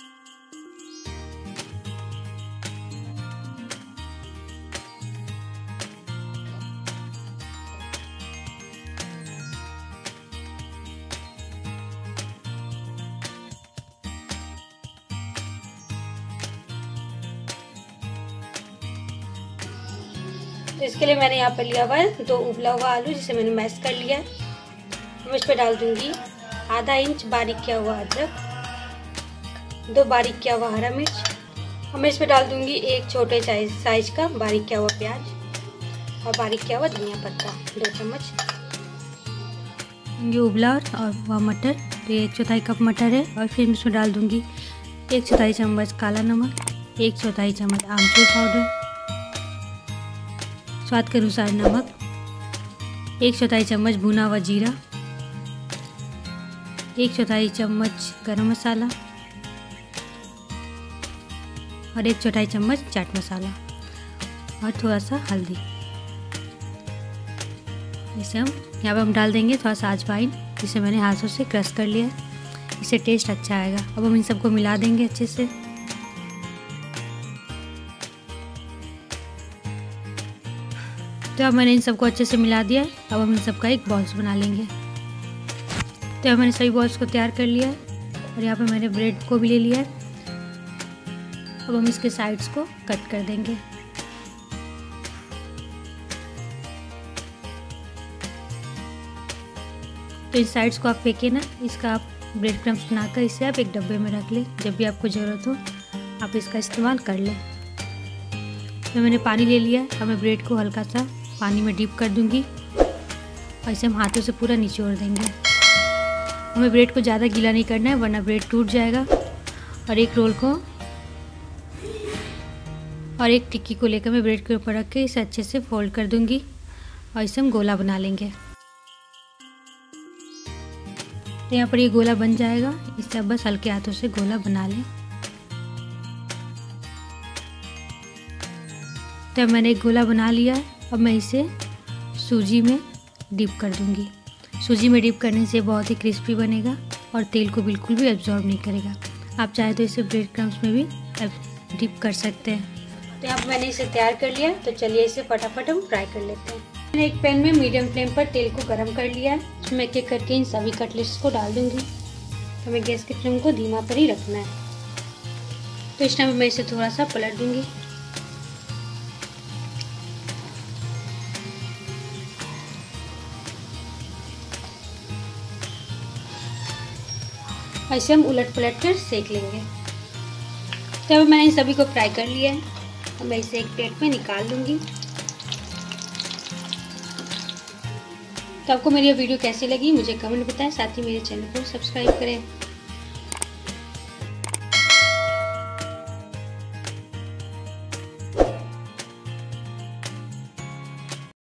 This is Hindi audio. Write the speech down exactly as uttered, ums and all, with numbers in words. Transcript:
तो इसके लिए मैंने यहाँ पर लिया हुआ है दो उबला हुआ आलू, जिसे मैंने मैश कर लिया है। मैं इस पर डाल दूंगी आधा इंच बारीक किया हुआ अदरक, दो बारीक किया हुआ हरा मिर्च, और मैं इस पर डाल दूंगी एक छोटे साइज का बारीक किया हुआ प्याज और बारीक किया हुआ धनिया पत्ता दो चम्मच। ये उबला और वह मटर, तो एक चौथाई कप मटर है। और फिर इसमें डाल दूंगी एक चौथाई चम्मच काला नमक, एक चौथाई चम्मच आमचूर पाउडर, स्वाद के अनुसार नमक, एक चौथाई चम्मच भुना हुआ जीरा, एक चौथाई चम्मच गरम मसाला और एक चौथाई चम्मच चाट मसाला और थोड़ा सा हल्दी। इसे हम यहाँ पे हम डाल देंगे थोड़ा सा अजवाइन, जिसे मैंने हाथों से क्रश कर लिया है। इससे टेस्ट अच्छा आएगा। अब हम इन सबको मिला देंगे अच्छे से। तो अब मैंने इन सबको अच्छे से मिला दिया है। अब हम इन सबका एक बॉल्स बना लेंगे। तो अब मैंने सभी बॉल्स को तैयार कर लिया है और यहाँ पे मैंने ब्रेड को भी ले लिया है। अब हम इसके साइड्स को कट कर देंगे। तो इन साइड्स को आप फेंके ना, इसका आप ब्रेड क्रम्स बनाकर इसे आप एक डब्बे में रख लें। जब भी आपको ज़रूरत हो आप इसका इस्तेमाल कर लें। तो मैंने पानी ले लिया। अब मैं ब्रेड को हल्का सा पानी में डीप कर दूंगी और इसे हम हाथों से पूरा निचोड़ देंगे। हमें ब्रेड को ज़्यादा गीला नहीं करना है, वरना ब्रेड टूट जाएगा। और एक रोल को और एक टिक्की को लेकर मैं ब्रेड के ऊपर रख के इसे अच्छे से फोल्ड कर दूंगी और इसे हम गोला बना लेंगे। तो यहाँ पर ये गोला बन जाएगा। इससे अब बस हल्के हाथों से गोला बना लें। तो मैंने एक गोला बना लिया है। अब मैं इसे सूजी में डिप कर दूंगी। सूजी में डिप करने से बहुत ही क्रिस्पी बनेगा और तेल को बिल्कुल भी एब्जॉर्ब नहीं करेगा। आप चाहे तो इसे ब्रेड क्रम्स में भी डिप कर सकते हैं। तो यहाँ पर मैंने इसे तैयार कर लिया। तो चलिए इसे फटाफट हम फ्राई कर लेते हैं। मैंने एक पैन में मीडियम फ्लेम पर तेल को गर्म कर लिया है। इसमें एक एक करके इन सभी कटलेट्स को डाल दूंगी। तो हमें गैस की फ्लेम को धीमा पर ही रखना है। तो इस टाइम मैं इसे थोड़ा सा पलट दूंगी। ऐसे हम उलट पलट कर सेक लेंगे। तो अब मैंने इन सभी को फ्राई कर लिया है। अब मैं इसे एक प्लेट में निकाल लूँगी। तो आपको मेरी ये वीडियो कैसी लगी मुझे कमेंट बताएं। साथ ही मेरे चैनल को सब्सक्राइब करें।